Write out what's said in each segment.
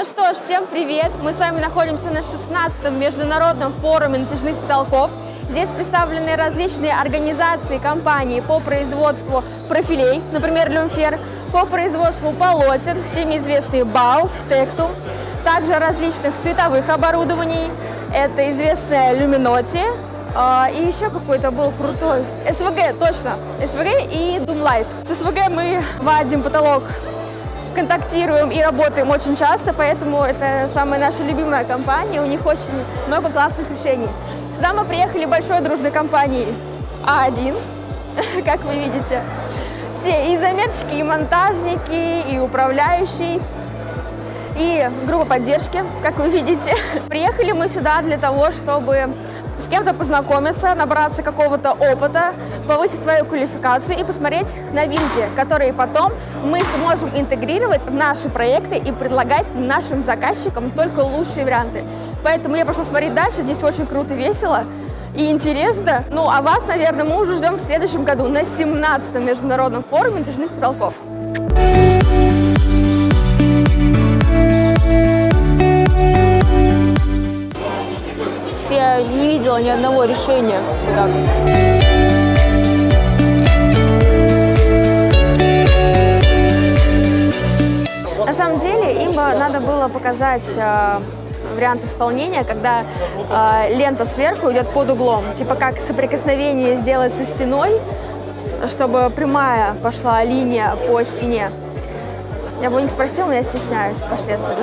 Ну что ж, всем привет! Мы с вами находимся на 16-м международном форуме натяжных потолков. Здесь представлены различные организации, компании по производству профилей, например, Люмфер, по производству полотен, всеми известные Бауф, Тектум, также различных световых оборудований, это известная Люминоти, и еще какой-то был крутой, СВГ, точно, СВГ и Думлайт. С СВГ мы вадим потолок, контактируем и работаем очень часто, поэтому это самая наша любимая компания, у них очень много классных решений. Сюда мы приехали большой дружной компанией А1, как вы видите. Все и заметчики, и монтажники, и управляющий, и группа поддержки, как вы видите. Приехали мы сюда для того, чтобы с кем-то познакомиться, набраться какого-то опыта, повысить свою квалификацию и посмотреть новинки, которые потом мы сможем интегрировать в наши проекты и предлагать нашим заказчикам только лучшие варианты. Поэтому я пошла смотреть дальше, здесь очень круто, весело и интересно. Ну, а вас, наверное, мы уже ждем в следующем году на 17-м международном форуме натяжных потолков. Я не видела ни одного решения. Так. На самом деле им надо было показать вариант исполнения, когда лента сверху идет под углом, типа как соприкосновение сделать со стеной, чтобы прямая пошла линия по стене. Я бы у них спросила, но я стесняюсь. Пошли отсюда.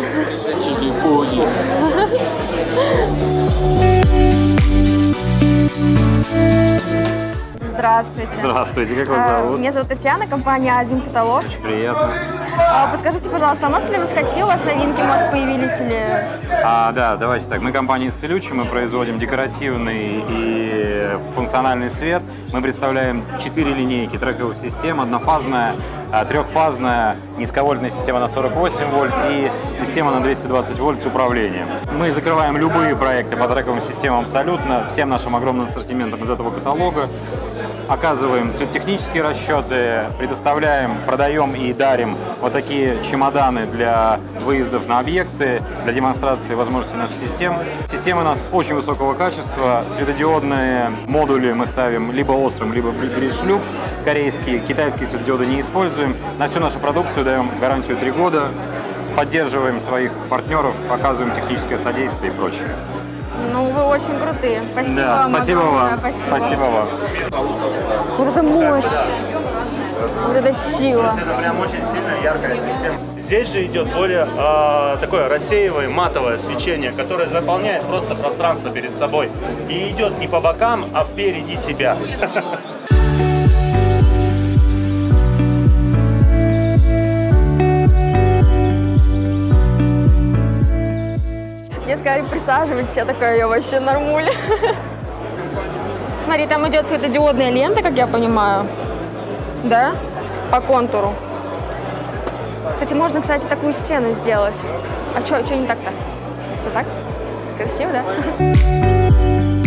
Здравствуйте. Здравствуйте, как вас зовут? Меня зовут Татьяна, компания «Один потолок». Очень приятно. Подскажите, пожалуйста, можете ли вы сказать, какие у вас новинки, может, появились или… Да, давайте так. Мы компания Stellucci, мы производим декоративный и функциональный свет. Мы представляем 4 линейки трековых систем: однофазная, трехфазная, низковольтная система на 48 вольт и система на 220 вольт с управлением. Мы закрываем любые проекты по трековым системам абсолютно, всем нашим огромным ассортиментом из этого каталога. Оказываем светотехнические расчеты, предоставляем, продаем и дарим вот такие чемоданы для выездов на объекты, для демонстрации возможностей наших систем. Системы у нас очень высокого качества, светодиодные модули мы ставим либо острым, либо British Lux, корейские, китайские светодиоды не используем. На всю нашу продукцию даем гарантию 3 года, поддерживаем своих партнеров, оказываем техническое содействие и прочее. Ну, вы очень крутые. Спасибо, да, вам. Спасибо вам. Спасибо вам. Вот это мощь. Вот это сила. Это прям очень сильная, яркая система. Здесь же идет более такое рассеивое, матовое свечение, которое заполняет просто пространство перед собой. И идет не по бокам, а впереди себя. Мне сказали, присаживайтесь, я такая, я вообще нормуль. Смотри, там идет светодиодная лента, как я понимаю, да, по контуру. Кстати, можно, такую стену сделать. А что не так-то? Все так? Красиво, да?